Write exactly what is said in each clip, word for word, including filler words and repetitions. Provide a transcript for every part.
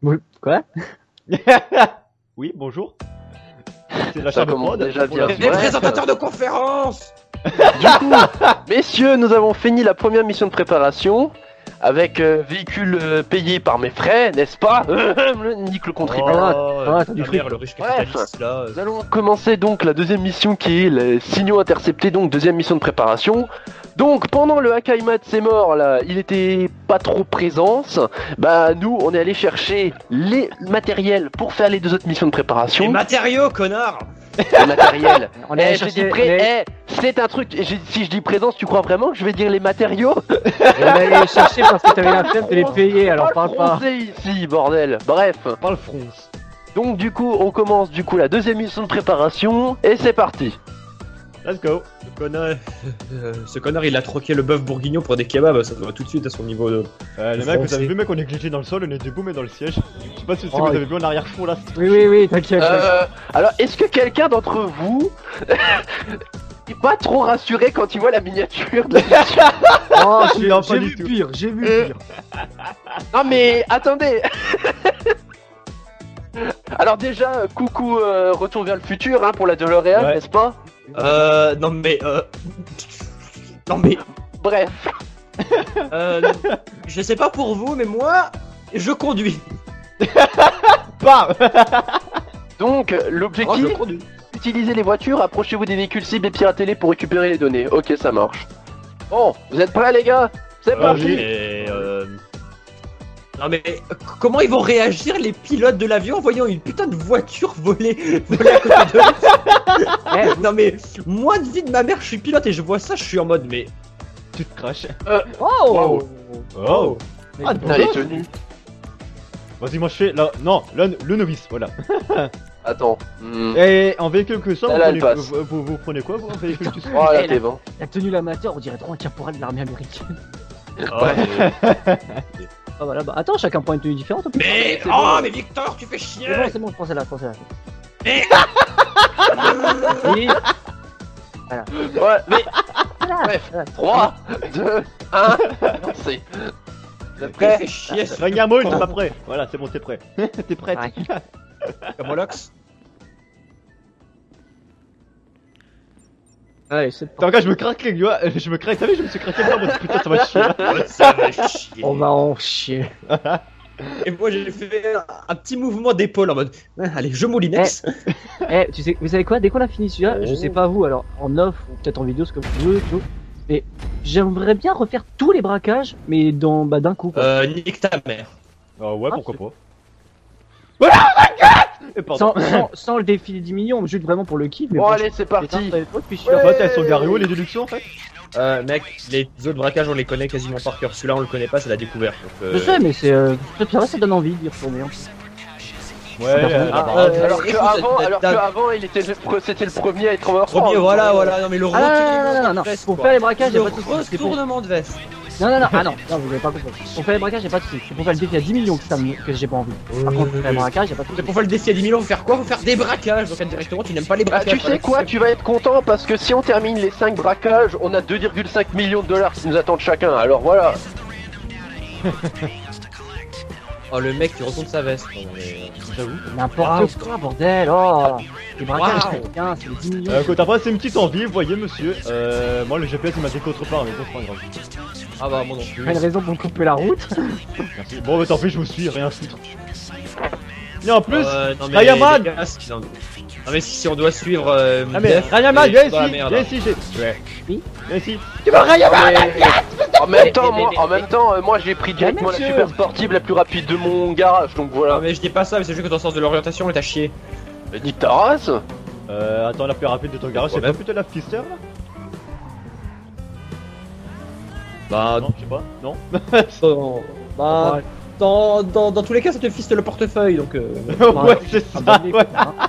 Quoi? Oui, bonjour. C'est Ça commence déjà bien. Des présentateurs de conférences. Du coup, messieurs, nous avons fini la première mission de préparation avec euh, véhicule euh, payé par mes frais, n'est-ce pas? Nique le contribuable. Oh, ah, t'as du la fric. mère, le riche Bref. capitaliste là. Nous allons commencer donc la deuxième mission qui est les signaux interceptés, donc deuxième mission de préparation. Donc pendant le Hakaimat c'est mort là, il était pas trop présence. Bah nous on est allé chercher les matériels pour faire les deux autres missions de préparation. Les matériaux, connard. Les matériels. On est allé Eh, j'ai chercher dit pré- les- eh, c'est un truc. j'ai- Si je dis présence, tu crois vraiment que je vais dire les matériaux? On est allé les chercher parce que t'avais la flemme de les payer, alors Pas le parle pas. français ici, bordel. Bref. Pas le fronce. Donc du coup, on commence du coup la deuxième mission de préparation et c'est parti. Let's go. Ce connard, euh, ce connard, il a troqué le bœuf bourguignon pour des kebabs. Ça va tout de suite à son niveau de. Euh, les Le mecs, vous français. avez vu, mec, on est glitché dans le sol, on est debout mais dans le siège. Je sais pas si, si Oh, vous oui. avez vu en arrière-fond là. c'est- Oui, oui, oui, t'inquiète. Euh, alors, est-ce que quelqu'un d'entre vous est pas trop rassuré quand il voit la miniature de la mission? Oh, j'ai Non, pas j'ai du vu tout. pire, j'ai vu Euh. pire. Non mais attendez. Alors déjà, euh, coucou, euh, retour vers le futur hein, pour la DeLorean, Ouais. n'est-ce pas? Euh. Non mais. Euh... Non mais. Bref. Euh. Je sais pas pour vous, mais moi, je conduis. Bam. Donc, Oh, l'objectif, je conduis. utilisez les voitures, approchez-vous des véhicules cibles et piratez-les pour récupérer les données. Ok, ça marche. Bon, vous êtes prêts les gars? C'est Ouais, parti. oui. Et euh... Non mais euh, comment ils vont réagir les pilotes de l'avion en voyant une putain de voiture voler, voler à côté d'eux? Eh, Non mais moi de vie de ma mère je suis pilote et je vois ça je suis en mode mais Tu te craches. Oh Oh. Ah, Putain, les tenues. Vas-y, moi je fais là. Non, le, le novice, voilà. Attends. Hmm. Et en véhicule que ça, vous, Là, elle prenez, passe. vous, vous- vous prenez quoi vous en véhicule que ça? Oh la Eh, t'es bon. La tenue l'amateur, on dirait trop un caporal de l'armée américaine. oh, mais... Ah voilà, bah attends, chacun prend une tenue différente. mais c'est oh bon. mais Victor tu fais chier. C'est bon, c'est bon, je pensais là, je pensais là. Mais- Oui, Ouais, mais voilà. bref. Voilà. trois, deux, un, lancez. Vous êtes Tu prêts? fais chier ce Ragnamoul, t'es pas prêt. Voilà, c'est bon, t'es prêt. T'es prête. Ouais. Camolox. Allez, c'est Attends, gars, je me craque les gars, je me craque, t'as vu, je me suis craqué moi, mais putain, ça va chier là. Oh, ça va chier. On va en chier. Et moi j'ai fait un, un petit mouvement d'épaule en mode ah, allez je moulinex. Eh, tu sais, vous savez quoi, dès qu'on a fini celui-là, Oh. je sais pas vous, alors en off ou peut-être en vidéo, ce que vous voulez, tu vois, mais j'aimerais bien refaire tous les braquages, mais dans, bah, d'un coup, quoi. Euh nique ta mère. Ah ouais, Ah, pourquoi c'est- pas. Voilà, Et pardon. sans, sans, sans le défi des dix millions, juste vraiment pour le kiff. Mais Bon bon, allez, c'est je- parti. putain, ça va être trop, puis je suis Ouais. là. En fait, elles sont garées où les déductions en fait? Euh mec les autres braquages on les connaît quasiment par cœur. Celui-là on le connaît pas c'est la découverte. Donc, euh... Je sais, mais c'est. Euh, ça va, ça donne envie d'y retourner. Hein. Ouais, euh, Ah, bah, euh, Alors que écoute, avant, t'as- alors que t'as- avant, il était le pre- c'était le premier à être en Premier, voilà, voilà, non mais le Ah non, non, non, retournement non, non, de veste, pour quoi. faire les braquages, le y'a pas de soucis. C'est pour- retournement de veste. Non, non, non, ah non, non, vous avez pas compris. Pour faire les braquages, y'a pas de soucis. C'est pour faire le défi à dix millions que, ça me- que j'ai pas envie. Par contre, pour faire les braquages, y'a pas de Mais soucis. pour faire le défi à dix millions, faut faire quoi? Faut faire des braquages. Donc indirectement, tu n'aimes pas les Bah, braquages. tu sais quoi, tu vas être content parce que si on termine les cinq braquages, on a deux virgule cinq millions de dollars qui nous attendent chacun. Alors voilà. Oh, le mec qui retourne sa veste. Non, mais, j'avoue. N'importe quoi, bordel, oh. Les braquages, Wow. c'est bien, c'est les dix millions. Euh, écoute, après, c'est une petite envie, vous voyez, monsieur. Euh, moi, le G P S il m'a dit qu'autre part, mais bon, c'est pas grave. Ah bah, moi non plus. Pas une raison pour couper la route. Merci. Bon, bah tant pis, je vous suis, rien à foutre. Et en plus, Euh, non, mais Rayaman. les gars, si- non, non, mais si on doit suivre. Euh, ah mais Def, Rayaman, et- viens bah, ici, merde. viens ici, j'ai. Ouais. Oui. Viens ici. En même temps, mais- moi, mais- en même temps, euh, moi j'ai pris directement la monsieur. super sportive la plus rapide de mon garage, donc Non, voilà. mais je dis pas ça, mais c'est juste que ton sens de l'orientation est à chier. Mais nique ta race. Euh, attends, la plus rapide de ton garage, c'est Ouais. pas plutôt la Fister là? Bah, Non, je sais pas, non. non. Bah, dans, dans, dans tous les cas, ça te fiste le portefeuille donc. Euh... ouais, c'est Ah, ça, bah, les ouais. coups, hein.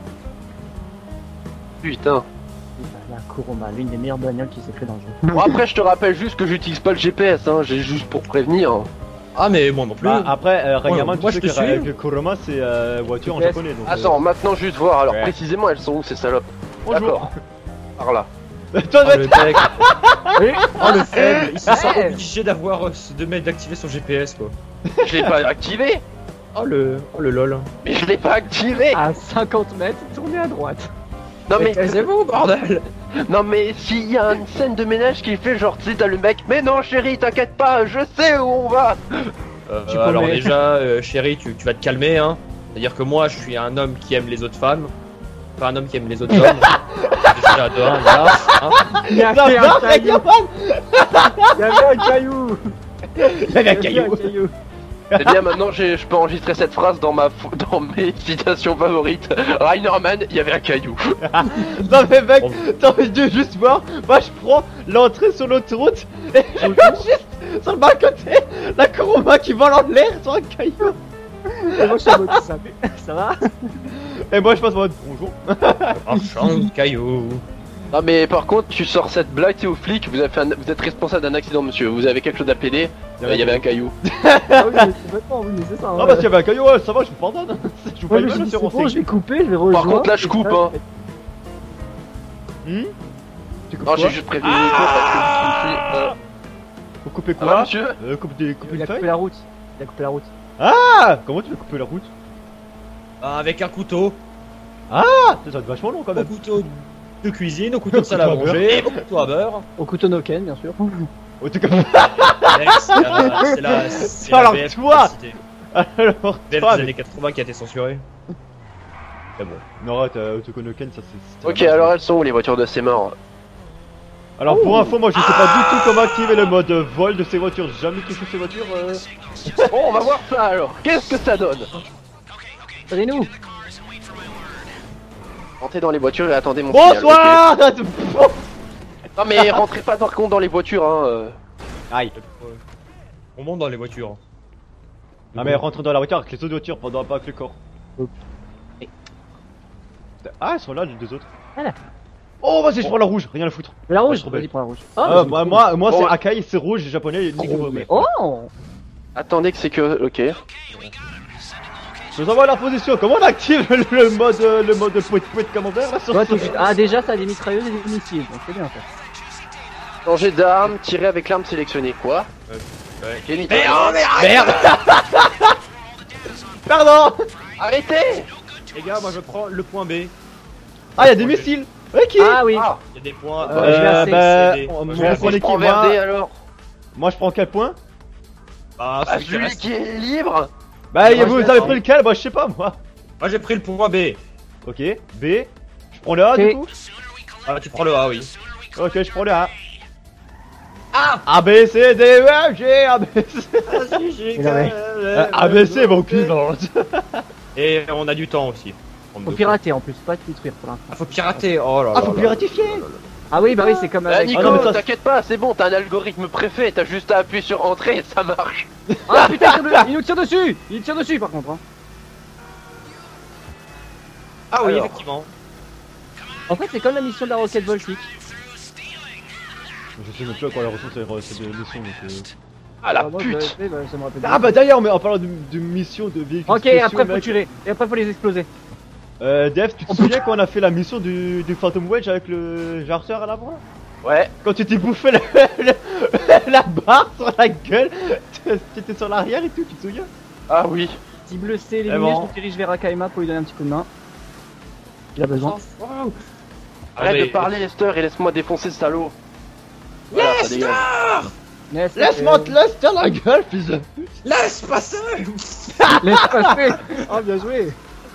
Putain. La Kuruma, l'une des meilleures bagnoles qui s'est créée dans le jeu. Bon après, je te rappelle juste que j'utilise pas le G P S, hein. J'ai juste pour prévenir. Ah, mais moi non plus. Bah, après, euh, Rayaman, moi, tu je sais te que, suis. que Kuroma c'est euh, voiture en G P S. japonais donc. euh, Attends, maintenant juste voir. Alors Ouais. précisément, elles sont où ces salopes? Bonjour. D'accord. Par là. Toi, Oh, le mec. Oui. Oh, le faible. Il se sent Ouais. obligé d'avoir. euh, de mettre d'activer son G P S quoi. Je l'ai pas activé. Oh le, oh le lol. Mais je l'ai pas activé. À cinquante mètres, tournez à droite. Non mais, Mais c'est vous, bordel. non mais s'il y a une scène de ménage qui fait genre tu sais t'as le mec, mais non chérie t'inquiète pas, je sais où on va. Euh, Tu alors promets. déjà, euh, chérie, tu, tu vas te calmer, hein. C'est-à-dire que moi, je suis un homme qui aime les autres femmes, pas un homme qui aime les autres hommes. Déjà, de un, voilà, hein. Il y a Non, fait non, un caillou. mec, Il y avait un caillou. Il y avait un Il y avait caillou. un caillou. C'est bien, maintenant j'ai- je peux enregistrer cette phrase dans ma f- dans mes citations favorites. Reinerman, il y avait un caillou. Non mais mec, t'as envie de juste voir. Moi je prends l'entrée sur l'autoroute et je vois juste sur le bas côté la Kuruma qui vole en l'air sur un caillou. Et moi je suis en mode ça. Ça va? Et moi je passe en mode bonjour. Marchand de cailloux. Non mais par contre tu sors cette blague c'est aux flics, vous, avez fait un- vous êtes responsable d'un accident monsieur, vous avez quelque chose à plaider. Euh, Il y avait un caillou. Ah oui, mais complètement, oui, mais c'est ça. Non ouais. parce qu'il y avait un caillou, ouais, ça va, je vous pardonne. Je vous Ouais, paye mais mal, j'ai dit, monsieur c'est bon, Ronce. je vais couper, je vais rejoindre. contre, là, je coupe, hein. Hmm Tu coupes Non j'ai quoi juste prévenu les cours parce que je suis... Euh... Faut couper Ça va quoi monsieur? euh, coupe des, couper Il une a coupé feuille. la route. Il a coupé la route. Ah comment tu veux couper la route? Ah, avec un couteau, Ah ça va être vachement long quand au même. couteau de cuisine, au couteau de salle à couteau à manger, au couteau à beurre. Au couteau Noken, bien sûr. En tout cas, Mec, c'est la, c'est la, c'est Alors, la B F toi publicité. alors B F des toi, années quatre-vingts qui a été censurée. mais bon. Non arrête, euh, Autokonoken ça c'est... Ok alors elles sont où les voitures de ces morts? Alors pour info, moi je sais pas du tout comment activer le mode vol de ces voitures, j'ai jamais touché ces voitures. Euh... Bon on va voir ça alors, qu'est-ce que ça donne? Allez-nous. Rentrez dans les voitures et attendez mon signal, Bonsoir. ok. Non mais rentrez pas par contre dans les voitures hein. euh. Aïe. On monte dans les voitures. Ah mais rentre dans la voiture avec les autres voitures pendant pas avec le corps. Ok. Ah, elles sont là les deux autres. Voilà. Oh vas-y je prends la rouge, rien à foutre. La rouge, trop belle. vas-y, prends la rouge. Ah, moi, moi, moi Bon, c'est ouais. Akai, c'est rouge, japonais, ni que mais oh. Attendez que c'est que... Ok. Je vous envoie la position, comment on active le, le mode euh, le mode pouet pouet camembert là sur Ouais, ce- tout de suite. Ah, déjà, ça a des mitrailleuses et des missiles, donc c'est bien ça. Changer d'arme, tirer avec l'arme sélectionnée. Quoi? Ouais. J'ai mis- Merde. Pardon. Arrêtez. Les gars, moi je prends le point B. Il Ah y'a des missiles. Ok. Ah oui. Ah. y a des points. Euh, je vais à C, bah, C, D. on- Moi, vous je vais à C. prenez Je qui prends moi verdé alors. Moi je prends quel point? Ah, Ah, celui qui celui reste. qui est libre. Bah Moi, vous je vais avez à- pris lequel? Moi je sais pas moi. Moi j'ai pris le point B. Ok, B. Je prends le A du Ok. coup. Ah, tu prends le A, oui. Ok, je prends le A. Ah A, B, C, D, E, F, G, A, B, C. Ah, si, j'ai Il avait- Euh, A, B, C, mon cul. Et on a du temps aussi. Faut pirater en plus, pas détruire pour l'instant. Ah, faut pirater. Oh là là. Ah, faut là. piratifier. Ah oui, bah oui, c'est comme Ah, avec. Nico, Ah, non, mais ça- t'inquiète pas, c'est bon, t'as un algorithme préfet, t'as juste à appuyer sur entrée et ça marche. Ah putain, il tire de- il nous tire dessus. Il tire dessus par contre. Hein. Ah oui, Alors. effectivement. En fait, c'est comme la mission de la roquette voltique. Je sais même plus à quoi la ressource c'est de mission donc. euh. Ah la Ah, moi, je l'avais pute. fait, bah, ça me rappelle Ah bien. bah d'ailleurs, mais en parlant de, de mission de véhicules Ok, spéciaux, après faut mec, tuer. Et après faut les exploser. Euh, Dev, tu te souviens quand on a fait la mission du, du Phantom Wedge avec le jarter à l'avant? Ouais. Quand tu t'es bouffé la, la, la barre sur la gueule, t'étais sur l'arrière et tout, tu te souviens? Ah oui. Cible C éliminé, Eh bon. je me dirige vers Akaima pour lui donner un petit coup de main. Il a besoin. Arrête mais- de parler Lester et laisse-moi défoncer ce salaud. Voilà, ça dégage. Laisse, Laisse-moi euh, te laisse dans la gueule, fils de... Laisse passer. Laisse passer. Oh, bien joué.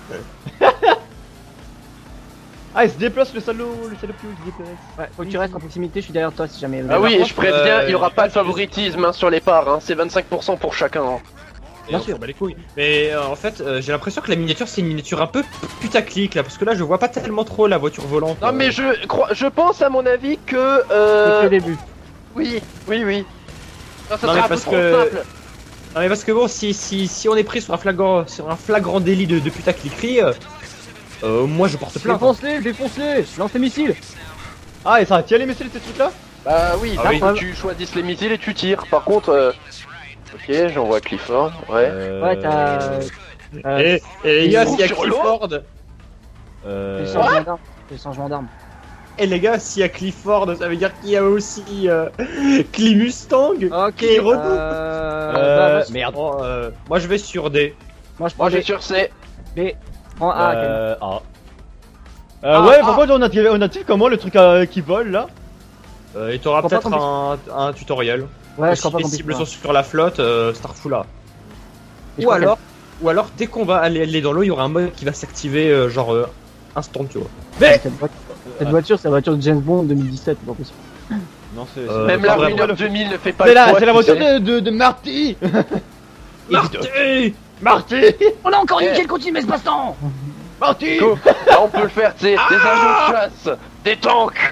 Ah, il se déplace le salaud, le salaud plus, il se déplace. Ouais, faut que tu restes en proximité, je suis derrière toi si jamais. Ah oui, et je préviens, euh, il y aura je pas de sais pas, favoritisme hein, sur les parts, hein. C'est vingt-cinq pour cent pour chacun. Hein. Bien Bien sûr. sûr. Les couilles. Mais euh, en fait, euh, j'ai l'impression que la miniature c'est une miniature un peu putaclic là, parce que là je vois pas tellement trop la voiture volante. Non euh. mais je crois, je pense à mon avis que... Depuis Euh... le début. Oui, oui, oui. Non, ça Non, sera mais un peu parce trop que- simple. Non mais parce que bon, si si si on est pris sur un flagrant sur un flagrant délit de, de putacliquerie, euh, euh, moi je porte plainte. Défonce-les, défonce-les. Lance les missiles. Ah, et ça tient les missiles ces trucs là? Bah oui, Ah là, oui. faut que tu choisisses les missiles et tu tires. Par contre... Euh... Ok, j'envoie Clifford, ouais. Euh... Ouais, t'as. Euh, Et, et les gars, Il s'il y a trouve sur l'eau Clifford, le Euh... changement d'arme. Le changement d'arme. et les gars, s'il y a Clifford, ça veut dire qu'il y a aussi euh, Cli Mustang. Ok. Qui redoute. Euh... Euh... bah, Merde. Bon, euh, moi je vais sur D. Moi je prends Moi, je B. suis sur C. B. Prends A. Ken. Euh, A. Euh, Ah, ouais, ah. par contre, on active, on active comment le truc euh, qui vole là? Euh, et t'auras Je crois peut-être pas un, un tutoriel. Ouais, je crois Si pas les qu'on cibles puisse sont sur la flotte, euh, Starfou là. Et je Ou crois alors, ou alors dès qu'on va aller, aller dans l'eau, il y aura un mode qui va s'activer euh, genre euh, instant, tu vois. Cette voiture, cette voiture, c'est la voiture de James Bond deux mille dix-sept, c'est pas possible. Non, c'est. Euh, Même c'est la pas vrai, Winner le- deux mille ne fait pas C'est le la, poids, c'est la tu voiture sais. de, de, de Marty. Marty Marty. On a encore Eh. niqué le continu espace-temps. Marty. Go. Là, on peut le faire, tu sais, des avions de chasse, des tanks.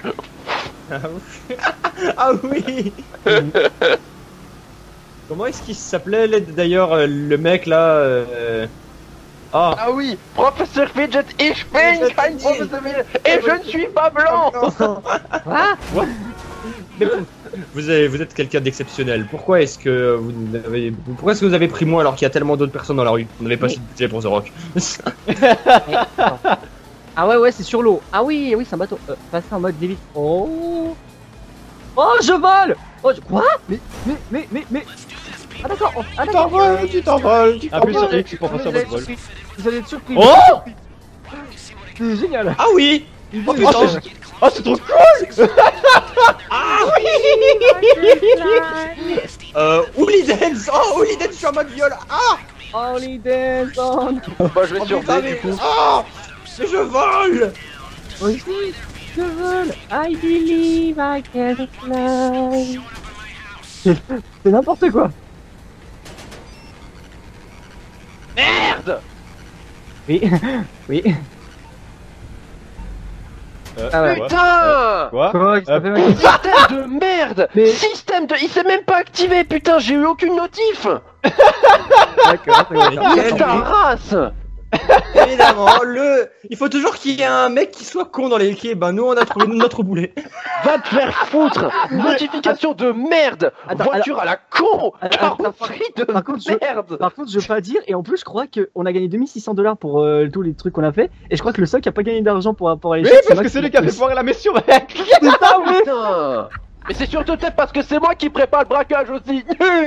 Ah oui Comment est-ce qu'il s'appelait là, d'ailleurs euh, le mec là euh... Ah Ah oui, professeur Fidget, ich bin kein Professeur Fidget, et je ne suis pas blanc. Ah Mais vous, vous, avez- vous êtes quelqu'un d'exceptionnel. Pourquoi est-ce que vous avez pourquoi est-ce que vous avez pris moi alors qu'il y a tellement d'autres personnes dans la rue? On n'avait pas Mais- assez de budget pour The Rock. Ah ouais, ouais, c'est sur l'eau. Ah oui, oui, c'est un bateau. Euh, passer en mode dévite. Oh Oh, je vole. Oh, je... Quoi Mais, mais, mais, mais, mais... Ah d'accord, oh, ah d'accord. t'envoles, tu t'envoles. Appuie Oh, sur vous X pour passer en allez mode vol. être surpris. Vous allez être surpris. Oh. C'est génial. Ah oui Oh, putain. c'est- oh, c'est trop cool. Euh Holy Dance. Oh Holy Dance, je suis en mode viol. Ah Only dance on. Moi, je vais Oh, sur putain, D, mais- du coup. Ah mais je vole. Aussi, je vole. I believe I can fly. C'est c'est n'importe quoi. Merde. Oui, oui. Euh, Ah ouais. quoi Putain. Quoi? Quoi, ça Euh, fait mal. Système de merde. Mais- Système de... Il s'est même pas activé, putain, j'ai eu aucune notif. D'accord, d'accord. Quel- Ta race. Évidemment, le. Il faut toujours qu'il y ait un mec qui soit con dans l'équipe. Ben nous on a trouvé notre boulet. Va te faire foutre. Notification de merde. Attends, Voiture à la con. Attends, Carrosserie de par contre, je- merde. Par contre, je veux pas dire, et en plus, je crois qu'on a gagné deux mille six cents dollars pour euh, tous les trucs qu'on a fait, et je crois que le seul qui a pas gagné d'argent pour rapport à Oui, l'échec, parce que Max c'est lui qui a fait Marquez. foirer la mission. C'est ça, oui. Putain. Mais c'est surtout peut-être parce que c'est moi qui prépare le braquage aussi.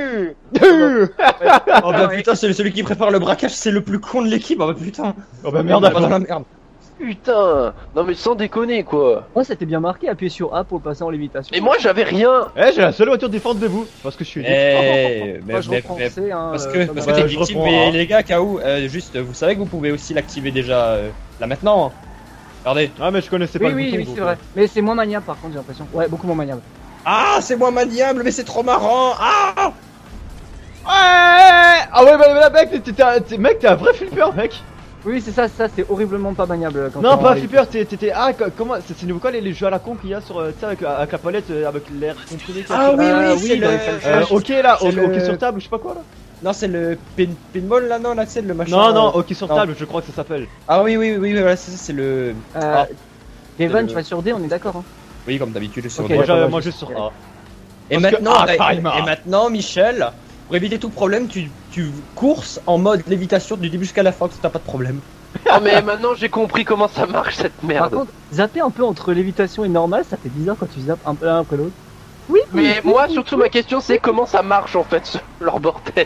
Oh bah putain, c'est celui qui prépare le braquage, c'est le plus con de l'équipe. Oh bah putain. Oh bah merde, Merde, pas dans alors. la merde. Putain. Non mais sans déconner quoi. Moi, c'était bien marqué, appuyez sur A pour le passer en lévitation. Et moi j'avais rien. Eh, j'ai la seule voiture défense de vous. Parce que je suis. Eh, mais, Moi, je mais- reprends mais- C, hein, parce euh, que comme parce ça. que t'es Ouais, je victime, reprends, mais hein. les gars, K O, euh, juste, vous savez que vous pouvez aussi l'activer déjà euh, là maintenant. hein. Regardez. Ah, mais je connaissais pas Oui, le oui, bouton. oui, donc, c'est vrai. Mais c'est moins maniable, par contre, j'ai l'impression. Ouais, beaucoup moins maniable. Ah, c'est moins maniable, mais c'est trop marrant. Ah. Ouais. Ah ouais, bah, bah, mec, t'es- t'es un- t'es- mec, t'es un vrai flipper, mec. Oui, c'est ça, ça, c'est horriblement pas maniable. Quand Non, t'es pas en flipper, t'es- t'étais. Ah, co- comment. C'est c'est nouveau quoi les, les jeux à la con qu'il y a sur. euh, Tu sais, avec, avec la palette, euh, avec l'air comprimé qu'il y a Ah sur- oui, Euh, oui, oui, c'est dans le. les salles Euh, ok là, C'est ok, le- ok sur table, je sais pas quoi là. Non, c'est le pin pinball là, non, là, c'est le machin. Non, non, euh, ok sur non. table, je crois que ça s'appelle. Ah oui, oui, oui, oui, voilà, c'est c'est le. Euh, Ah. Kevin, C'est le- tu vas sur D, on est d'accord. Hein. Oui, comme d'habitude, sur Ok, droite. Moi, d'accord, j'ai- moi, moi je- juste sur A. Et Parce que- maintenant, Ah, et- timer. et maintenant, Michel, pour éviter tout problème, tu, tu courses en mode lévitation du début jusqu'à la fin, que t'as pas de problème. Oh mais maintenant j'ai compris comment ça marche cette Par merde. contre, zapper un peu entre lévitation et normal, ça fait bizarre quand tu zappes un peu l'un après l'autre. Oui, Mais oui, moi oui, surtout ma question c'est comment ça marche en fait ce- leur bordel.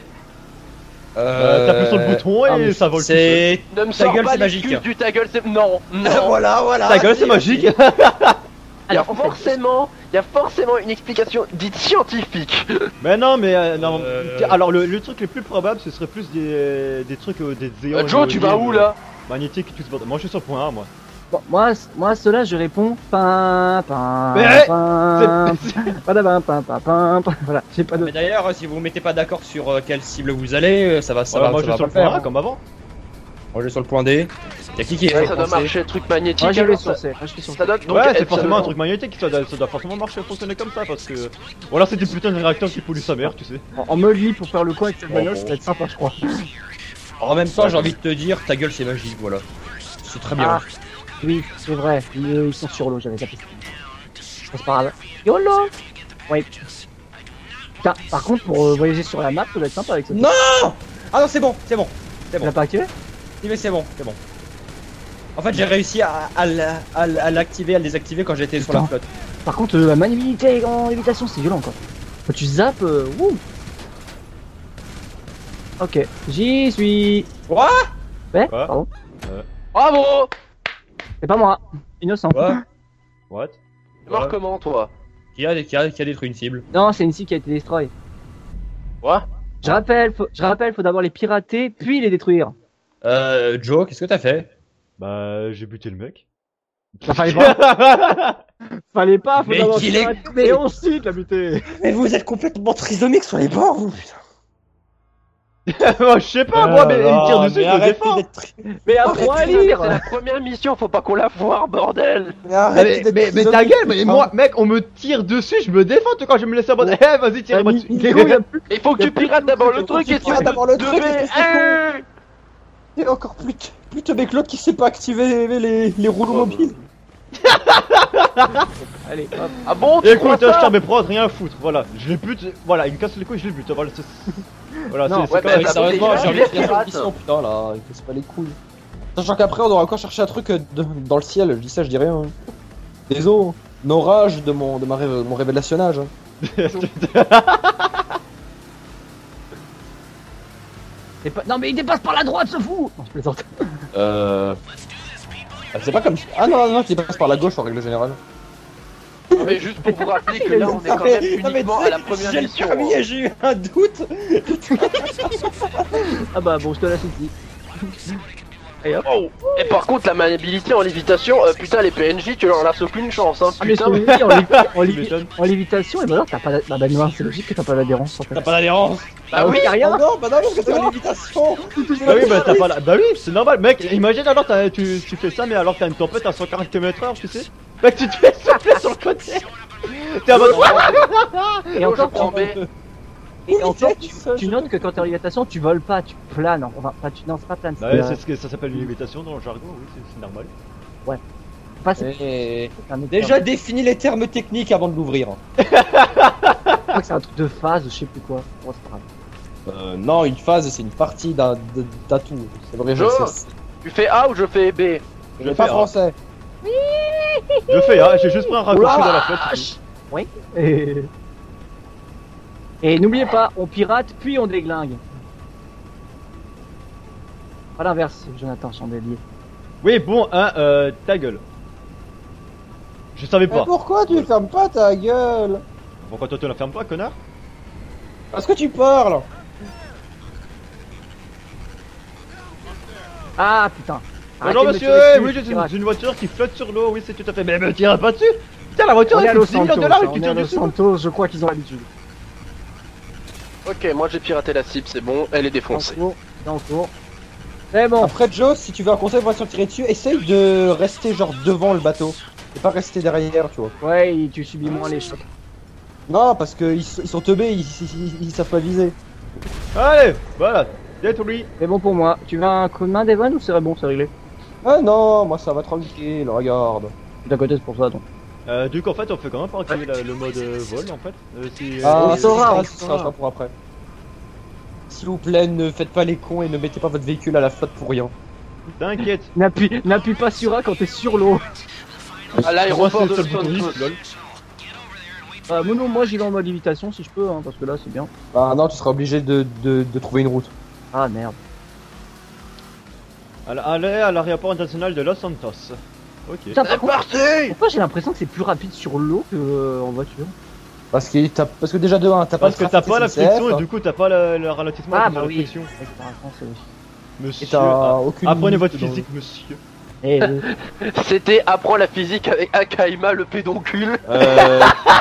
Euh, T'appuies sur le bouton ah, mais et ça vole tout seul. C'est. Ne me Ta sors gueule, pas c'est magique. l'excuse du ta gueule c'est... Non, non. voilà, voilà. Ta gueule, c'est magique. Il y a Alors, en fait, forcément, il y a forcément une explication dite scientifique. Mais non, mais euh, non. Euh. Alors, le, le truc le plus probable, ce serait plus des, des trucs, euh, des Euh, éons. Joe, tu vas où là? Magnétiques et tout ce bordel. Moi, je suis sur le point A, moi. bon, moi, c- moi, à cela, je réponds pin, pin, Mais, pin, c'est- padabam, pin, pin, pin, pin. Voilà, j'ai pas de. Mais d'ailleurs, si vous mettez pas d'accord sur euh, quelle cible vous allez, euh, ça va, ça Ouais, va, moi, ça je va suis sur pas le le point faire. A, comme avant. Moi, je suis sur le point D. Y'a qui qui est Ouais, ça doit français marcher le truc magnétique. Moi, je vais alors, sur ça, C. Moi, je suis sur C. ça doit donc Ouais, c'est être forcément un seulement- truc magnétique, ça doit, ça doit forcément marcher, fonctionner comme ça, parce que. Ou alors, c'est des putains de réacteurs qui polluent sa mère, tu sais. En, en mode lit pour faire le coin avec cette Oh, bagnole, bon. ça va être sympa, je crois. En même temps, j'ai envie de te dire, ta gueule c'est magique, voilà. C'est très bien. Ah, oui, c'est vrai. Ils, ils sont sur l'eau, j'avais tapé. C'est pas grave. YOLO. Ouais. Putain, par contre, pour euh, voyager sur la map, ça va être sympa avec ça. Non. Ah non, c'est bon, c'est bon. Tu l'as pas activé? Si, mais c'est bon, c'est bon. En fait, j'ai réussi à, à, la- à, la- à l'activer, à le désactiver quand j'étais sur la Putain. flotte. Par contre, euh, la maniabilité en lévitation, c'est violent quoi. Quand tu zappes, euh, wouh. Ok, j'y suis. Quoi? Ouais, Quoi pardon. Bravo. C'est pas moi. Innocent. Quoi? What? Tu mort comment, toi? Qui a, qui, a, qui a détruit une cible? Non, c'est une cible qui a été destroy. Quoi? Je rappelle, faut, je rappelle, faut d'abord les pirater, puis les détruire. Euh, Joe, qu'est-ce que t'as fait? Bah, j'ai buté le mec. Ça fallait pas. Fallait pas, faut Mais d'abord qu'il est- pirater et ensuite la buter. Mais vous êtes complètement trisomique sur les bords, vous, putain. Moi, je sais pas, moi, mais il me tire dessus, je le arrête défends. d'être tri- Mais Oh, apprends mais à putain, mais lire. c'est la première mission, faut pas qu'on la voie, bordel. Mais Ah, arrête mais, d'être mais, mais ta trisomique, gueule, mais putain. moi, mec, on me tire dessus, je me défends, tu vois, quand je me laisse abandonner. Eh, vas-y, tire-moi dessus. Nico, il y a plus. Il faut que tu pirates d'abord le truc et tu pirates d'abord le truc, devais- et tu Eh Et encore plus, t- plus teubé que l'autre qui sait pas activer les, les rouleaux mobiles. Allez, hop. Ah bon, tu crois Écoute, je ça? tire mes prods, rien à foutre, voilà. Je les bute, voilà, il me casse les couilles, je les bute, voilà, c'est... Voilà, Non, c'est ouais, c'est bah, comme bah, ça. Sérieusement, déjà, j'ai envie les de faire une pirates. mission, putain là, il casse pas les couilles. Sachant qu'après on aura encore cherché un truc euh, de- dans le ciel, je dis ça, je dis rien. hein. Des os, un orage de mon, de ma ré- mon révélationnage. hein. C'est pas... Non mais il dépasse par la droite, ce fou. Non, je plaisante. Euh. Ah, c'est pas comme. Ah non, non, non, tu passes par la gauche en règle générale. Mais juste pour vous rappeler que là, on est quand même uniquement à la première j'ai mission. le permis et j'ai eu un doute. Ah bah bon, je te laisse ici. Et hop. Oh. Et par contre, la maniabilité en lévitation, euh, putain, les P N J, tu leur laisses aucune chance, hein. Ah mais Putain, ce que je vous dis, en, lévi- en, Tu lévi- m'étonnes. en lévitation, et bah alors t'as pas... d'a- Bah bah non, c'est logique que t'as pas d'adhérence en fait. T'as pas d'adhérence. bah oui. y'a rien. Oh non, bah non, parce que t'es en lévitation. Bah oui, bah t'as pas la... Bah oui, c'est normal, mec, imagine alors, t'as- tu, tu fais ça, mais alors t'as une tempête à cent quarante kilomètres heure, tu sais. Mec, tu te fais souffler sur le côté. T'es en mode... Et encore, prends B. et encore tu, ça, tu je- notes que quand t'es en lévitation, tu voles pas, tu planes. Enfin, pas, tu... non, c'est pas plane, Bah c'est ouais, euh, c'est ce que ça s'appelle une lévitation dans le jargon, oui, c'est- c'est normal. pas- c'est- Et... c'est un autre Déjà terme. définis les termes techniques avant de l'ouvrir. Je crois que c'est un truc de phase, je sais plus quoi. Bon, c'est pas grave. Euh, non, une phase, c'est une partie d'un de- d'un tout. C'est vrai, je Jo, sais. Tu fais A ou je fais B? Je fais pas A. français. Je fais, hein, j'ai juste pris un raccourci dans la flotte. c'est tout. Oui. Et, et n'oubliez pas, on pirate puis on déglingue. Pas l'inverse, Jonathan Chandelier. Oui, bon, hein, euh, ta gueule. Je savais Mais pas. pourquoi tu fermes pas ta gueule? Pourquoi toi tu la fermes pas, connard? Parce que tu parles. Ah putain. Bonjour Arrêtez de monsieur, me tirer oui, dessus, j'ai une, pirate. j'ai une voiture qui flotte sur l'eau, oui, c'est tout à fait. Mais me tire pas dessus! Putain, la voiture On est à elle Los coûte six millions Santos, de dollars et on tu est à tires Los dessus! Santos, je crois qu'ils ont l'habitude. Ok, moi j'ai piraté la cible, c'est bon, elle est En défoncée. cours, c'est en cours. C'est bon. Après Joe, si tu veux un conseil pour se tirer dessus, essaye de rester genre devant le bateau. Et pas rester derrière, tu vois. Ouais, tu subis moins les chocs. Non, parce qu'ils sont, ils sont teubés, ils, ils, ils- ils savent pas viser. Allez, voilà, détruit! C'est bon pour moi. Tu veux un coup de main d'Evan ou c'est bon, c'est réglé? Ah non, moi ça va tranquille, regarde. D'à côté, c'est pour ça donc. Euh, du coup, en fait, on fait quand même pas activer la- le mode euh, vol en fait. Euh, si, euh, Ah, on ça saura, sera, on ça saura. sera pour après. S'il vous plaît, ne faites pas les cons et ne mettez pas votre véhicule à la flotte pour rien. T'inquiète. N'appuie, n'appuie pas sur A quand t'es sur l'eau. À Moi, l'aéroport c'est de le seul Los bouton Santos. X, lol. Euh, moi, non, moi j'y vais en mode lévitation si je peux, hein, parce que là c'est bien. Bah non, tu seras obligé de, de, de trouver une route. Ah merde. Allez, allez à l'aéroport international de Los Santos. Ok. Putain, par C'est contre, parti! pourquoi j'ai l'impression que c'est plus rapide sur l'eau que euh, en voiture? Parce que, t'as- parce que déjà de un, t'as pas Parce le que t'as trafic pas la S N C F, friction et du coup t'as pas le, le ralentissement Ah avec bah la oui. friction. Ouais, c'est pas un français, oui. et Monsieur, t'as ah, aucune. apprenez votre limite dans- physique, monsieur. Eh, euh, C'était apprends la physique avec Akaima le pédoncule. Euh.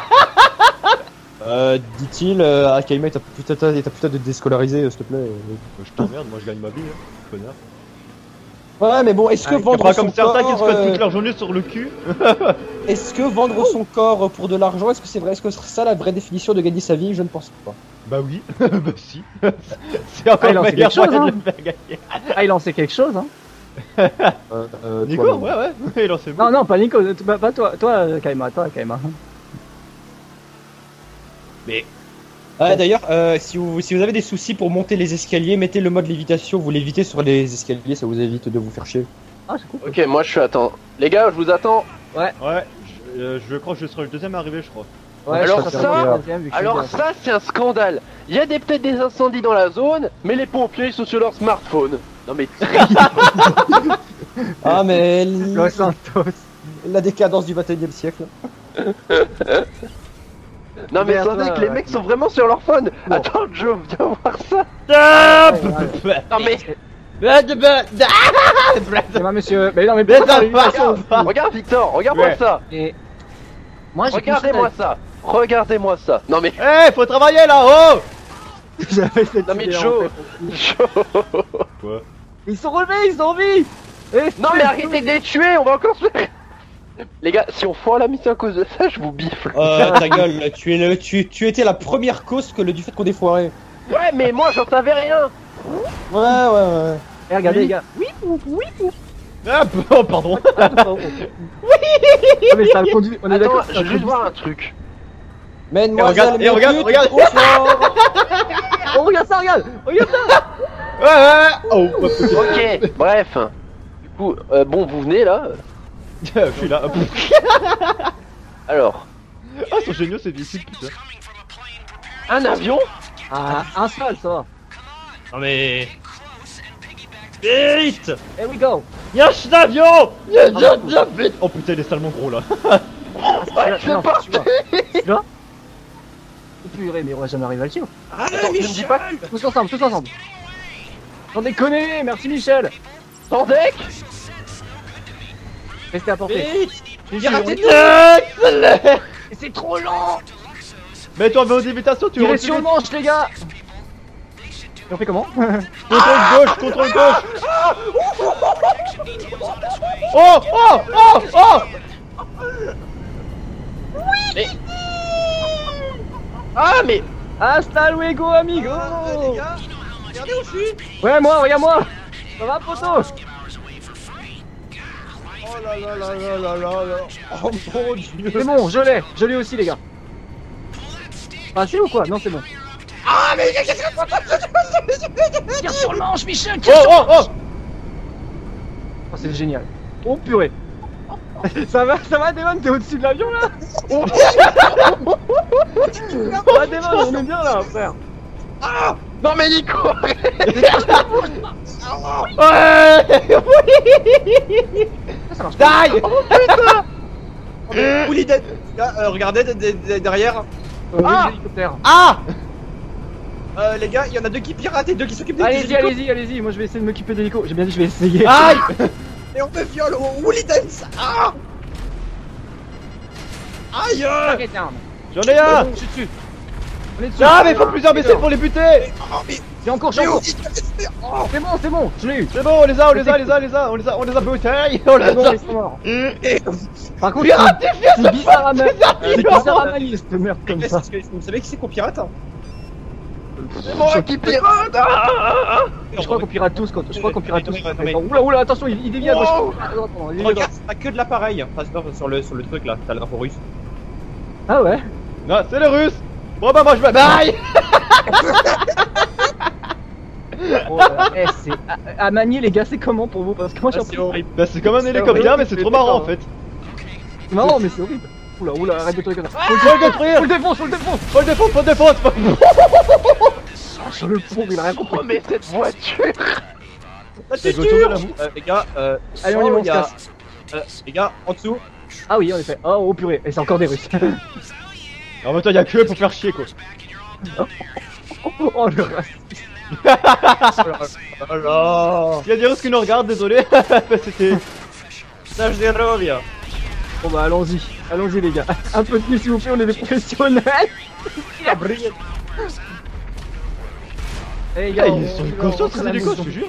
euh, dit-il, euh, Akaima, t'as putain, t'as t'as putain de déscolarisé, euh, s'il te plaît. Je t'emmerde, moi je gagne ma vie, hein, connard. Ouais, mais bon, est-ce que Ah, T'as vendre pas son comme certains qui se corps, passent euh, toute leur journée sur le cul. est-ce que vendre son corps pour de l'argent, est-ce que c'est vrai, est-ce que c'est ça la vraie définition de gagner sa vie? Je ne pense pas. Bah oui, bah si. C'est encore Ah, il le en sait meilleur quelque chose, moyen de hein. le faire gagner. ah, il en sait quelque chose, hein. Euh, euh, Nico, toi, ouais, ouais, il en sait Non, beaucoup. non, pas Nico, t- pas, pas toi, toi, euh, Kaima, toi, Kaima. Ah, d'ailleurs, euh, si, vous, si vous avez des soucis pour monter les escaliers, mettez le mode lévitation, vous l'évitez sur les escaliers, ça vous évite de vous faire chier. Ah, c'est cool. Ok, moi je suis attends. Les gars, je vous attends. Ouais, je, euh, je crois que je serai le deuxième arrivé, je crois. Ouais, Alors je ça, préfère le troisième, vu que je suis Alors bien. ça, c'est un scandale. Il y a des- peut-être des incendies dans la zone, mais les pompiers ils sont sur leur smartphone. Non mais Ah, mais l- Los Santos. la décadence du vingt et unième siècle. non mais Merde, attendez ouais, que les ouais. mecs sont vraiment sur leur phone. Bon. Attends, Joe, viens voir ça. Ah, Ouais, ouais. Non mais C'est moi, monsieur. Mais non, mais Mais pourquoi ça t'as eu va, la ça chance va. regarde Victor, regarde-moi Ouais. ça. Et moi, j'ai Regardez-moi ça. Regardez-moi ça. Non mais Eh, faut travailler là-haut. J'avais cette Non mais idée, en Joe, fait. Joe. Ils sont relevés, ils sont en vie. Eh, Non mais arrêtez de les tuer, on va encore se faire. Les gars, si on foire la mission à cause de ça, je vous bifle. Euh, ta gueule, tu, es le, tu, tu étais la première cause que le, du fait qu'on ait foiré. Ouais, mais moi j'en savais rien. Ouais, ouais, ouais. Eh, regardez, Oui. les gars. Oui, oui, oui, oui. Ah, oh, pardon. Ah, mais ça a conduit. On est Attends, d'accord. je veux juste voir un truc. Mesdemoiselles, Et regarde, et messieurs, regarde, trop fort. Oh, regarde ça, regarde. Regarde ça. Ouais, ouais, ouais. Oh, Ok, bref. Du coup, euh, bon, vous venez là. je suis là. Alors, Ah, ils sont géniaux ces véhicules, putain. un avion. Ah, un seul, ça va. Non mais. Vite. Here we go. Y'a un avion. Y'a y'a y'a vite. Oh putain, il est salement gros là. Ah, Ouais, celui-là, non, c'est parti. celui-là. Celui-là. Oh purée, mais on va jamais arriver à le suivre. Attends, ne me dis pas que Tous ensemble, tous ensemble. Sans déconner, merci Michel. sans deck. Restez à portée. J'ai J'ai dit, raté on- Accélère. Et c'est trop lent. Mets-toi en mode invitation, tu Tirez recules. sur le manche, les gars. Et on fait comment? Contrôle gauche, contrôle gauche. Oh, oh, oh, oh. Ah mais Hasta luego, amigo. les gars, regardez où je suis. Ouais, moi, regarde-moi. Ça va, poto? Oh là là là là là là là. Oh mon dieu. C'est bon, je l'ai. Je l'ai aussi, les gars. Ah, c'est ou quoi? Non, c'est bon. Ah, mais qu'est-ce que tire sur le manche, Michel. Tire Oh, sur le oh, oh. Oh, c'est génial. Oh purée. Ça va, ça va, Devon, t'es au-dessus de l'avion là? Oh, ah, Devon, on est bien là, frère. non mais Nico. Ouais. Ça marche pas. Die. Ouli, dead. Gars, euh, regardez de- de- de- derrière. Euh, oui, Ah. l'hélicoptère. Ah. Euh, les gars, il y en a deux qui piratent et deux qui s'occupent des Allez-y, hélicos. allez-y, allez-y. Moi, je vais essayer de m'occuper des hélicos. J'ai bien dit, je vais essayer. Aïe. Et on me viole au Woolly Dance. Ah. Aïe. Target down. J'en ai un. Je suis dessus. On est dessus. Ah, mais faut plusieurs imbéciles pour les buter. Oh, mais, J'ai encore, j'ai mais où encore. Oh, C'est bon, c'est bon. Je l'ai eu. C'est bon, on les a, on les a, on les a, on les a, on les a, on les a butés. On les C'est bon, a. ils sont morts. et- Par contre, Pirate, c'est c'est bizarre à ma- c'est bizarre. bizarre à manier cette merde comme mais ça. c'est parce que vous savez qui c'est qu'on pirate hein? C'est moi qui pirate. Ah, ah, ah, ah. Je crois qu'on pirate tous quand. Je crois qu'on pirate tous. Ouais, ouais, ouais. Oula, oula, attention, il, il dévie à gauche. Wow. Attends, attends, il dévie à Regarde, gauche. t'as que de l'appareil. Enfin, c'est pas sur le, sur le truc là, t'as l'info russe. Ah ouais. Non, c'est les Russes. Bon bah moi je vais. Bye. Oh, euh, eh, c'est à, à manier les gars, c'est comment pour vous? Parce que moi j'ai Ah, c'est l'impression- horrible. Bah c'est comme un C'est hélicoptère, horrible, mais c'est c'est trop marrant en d'accord, fait. c'est marrant, mais c'est horrible. Oula, oula, arrête de trucs comme ça. Faut le détruire. Faut le défonce, faut le défonce. Faut le défendre, faut le défendre. Ah, sur le pont, il a rien compris. Oh mais cette voiture. La Je dois tourner la téture. Euh, les gars, euh, Allez, on y oh, va, on se y a- casse. euh, les gars, en dessous. Ah oui, en effet. Oh, oh purée, et c'est encore des Russes. En même temps, y'a que eux pour faire chier quoi. Oh le reste. Oh là. Y'a des Russes qui nous regardent, désolé. C'était. Ça, je reviens. Bon bah allons-y, allons-y les gars. Un peu de plus s'il vous plaît, on est des professionnels. Il a brillé. Eh les Ah, gars, ils on- sont on va conscients rentrer à ces la hélicos, je maison. te jure.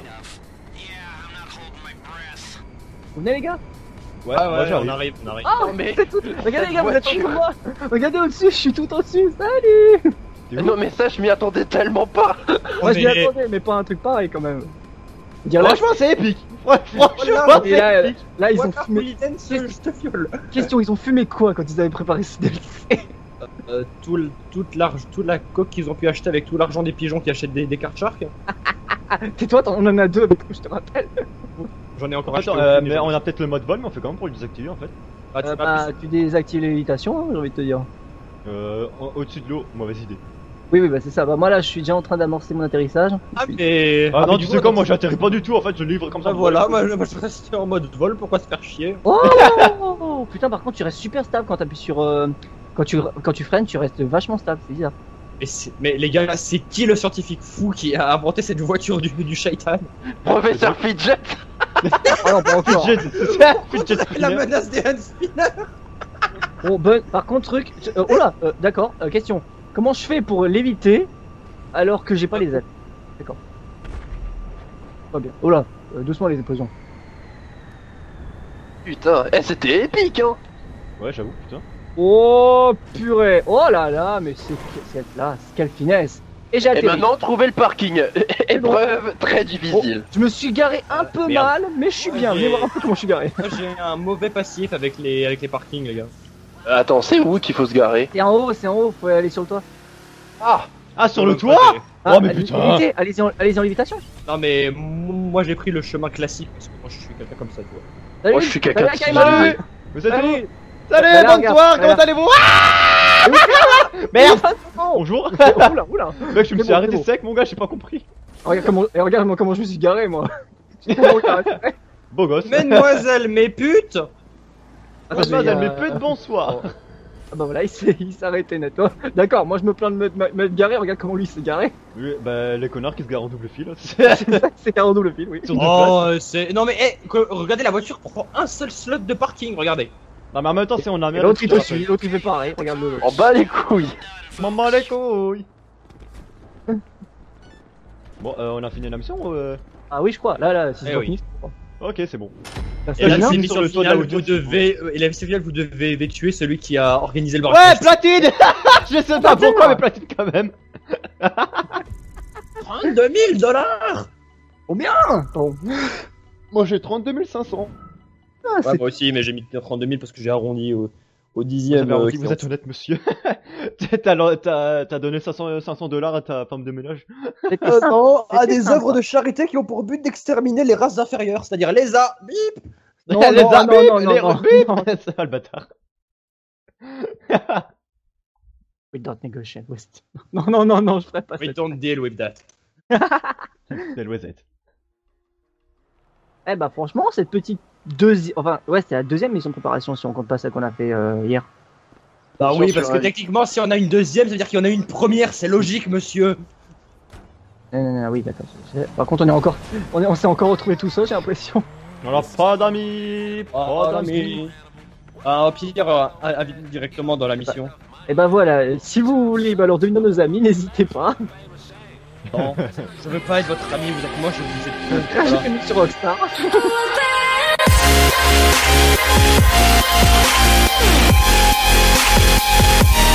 Vous venez les gars? Ouais, Ah moi ouais, on j'arrive. arrive, on arrive. Ah Non, mais- c'est tout. Regardez les gars, vous êtes en dessous de voiture. moi. Regardez au-dessus, je suis tout en dessus. Salut. T'es où? Non mais ça je m'y attendais tellement pas. Moi je m'y est- attendais, mais pas un truc pareil quand même. Dire là, Franchement, c'est épique. Franchement, Voilà, et là, c'est épique. là ils ont Water fumé. Woolly Dance, je te viole. Question, ils ont fumé quoi quand ils avaient préparé ce D L C? Euh, tout le- toute, l'arge- toute la coque qu'ils ont pu acheter avec tout l'argent des pigeons qui achètent des, des cartes Shark. Tais-toi, t'en- on en a deux avec nous, je te rappelle. J'en ai encore acheté. Attends, euh, aucune, mais les on gens. a peut-être le mode vol, mais on fait comment pour le désactiver en fait? Ah, tu Euh, vas bah, plus- tu désactives l'évitation, hein, j'ai envie de te dire. Euh, en- au-dessus de l'eau, mauvaise idée. Oui, oui, bah c'est ça. Bah moi là, je suis déjà en train d'amorcer mon atterrissage. Ah, mais. Ah, non, mais tu du sais coup, quoi, moi attends, j'atterris pas du tout en fait, je livre comme ça. Ah, voilà, moi, moi je restais en mode vol, pourquoi se faire chier? Oh putain, par contre, tu restes super stable quand t'appuies sur. euh, Quand tu, quand tu freines, tu restes vachement stable, c'est bizarre. Mais, c'est- mais les gars, c'est qui le scientifique fou qui a inventé cette voiture du, du shaitan? Professeur Fidget. Oh non, pas encore. Fidget, c'est ça, Fidget La spinner. menace des hand spinners. Bon, ben, par contre, truc. euh, oh là, euh, d'accord, euh, question. Comment je fais pour l'éviter alors que j'ai pas les ailes? D'accord. Pas bien. Oh là, euh, doucement les explosions. Putain, eh, c'était épique, hein. Ouais, j'avoue, putain. Oh purée. Oh là là, mais c'est cette là, quelle finesse. Et j'ai Et atterri. maintenant, trouver le parking. Épreuve très difficile. Je me suis garé un peu merde. mal, mais je suis bien. Venez voir un peu comment je suis garé. Moi j'ai un mauvais passif avec les, avec les parkings, les gars. Attends, c'est où qu'il faut se garer? C'est en haut, c'est en haut, faut aller sur le toit. Ah, Ah, sur le Ouais, toit ouais. Oh, mais allez- putain. évitez, Allez-y en, allez en lévitation. Non, mais m- moi j'ai pris le chemin classique parce que moi je suis quelqu'un comme ça, tu vois. Salut, Moi, je suis quelqu'un salut, de Akaima. Salut Vous êtes où Salut. Salut, Salut, bonne regarde, soirée, comment regarde. allez-vous Ah Merde Bonjour Oula, oula. Mec, je me C'est suis bon, arrêté c'est bon. sec, mon gars, j'ai pas compris. Regarde comment, et regarde moi comment je me suis garé moi. Beau gosse. Mesdemoiselles, mes putes. Mademoiselle, mes peu peu de bonsoir. Ah bah voilà, il s'est il s'est arrêté net. Oh, d'accord, moi je me plains de me- me- m'être garé, regarde comment lui il s'est garé. Oui, bah, les connards qui se garent en double fil. C'est un double fil, oui. Sur deux places. Oh, c'est. Non, mais eh, que- regardez la voiture prend un seul slot de parking, regardez. Non, mais en même temps, c'est on a Et l'autre il te suit, l'autre il fait pareil, regarde le. en bas les couilles. Maman les couilles. Bon, euh, on a fini la mission ou euh... Ah oui, je crois, là, là, si Eh c'est oui. fini, c'est bon. Ok, c'est bon. Ça se Et la passe bien. mission mission sur le toit de la finale, vous voiture. devez. euh, Et la mission finale, vous devez, devez tuer celui qui a organisé le Ouais, braquage. platine Je sais pas pourquoi, mais platine quand même. trente-deux mille dollars. Combien Bon. Moi, j'ai trente-deux mille cinq cents. Ah, Ouais, c'est- moi aussi, mais j'ai mis trente-deux mille parce que j'ai arrondi au, au Vous, dixième. avez euh, dit, vous êtes honnête, monsieur. T'as t'as- t'as donné cinq cents dollars à ta femme de ménage. c'était Euh, sympa. non, à C'était des sympa. œuvres de charité qui ont pour but d'exterminer les races inférieures, c'est-à-dire les A. Bip. Non, les non, arbres, non, non, les non, rebip. non. C'est pas le bâtard. We don't negotiate with. Non, non, non, non, je ferai pas We ça. don't deal with that. C'est l'oisette. Eh bah franchement, cette petite deuxième, enfin ouais, c'était la deuxième mission de préparation si on compte pas celle qu'on a fait euh, hier. Bah Sur- oui, sur parce que un- techniquement, si on a une deuxième, ça veut dire qu'il y en a une première, c'est logique, monsieur. Non, non, non, oui, d'accord. c'est- Par contre, on est encore, on est, on s'est encore retrouvé tout seul, j'ai l'impression. Alors, pas d'amis. Pas d'amis. Ah, au pire, euh, invite-nous directement dans la mission. Et bah voilà, si vous voulez, bah alors devenir nos amis, n'hésitez pas. Non, je veux pas être votre ami, vous êtes moi, je vous ai. Rajoutez-nous sur Rockstar. All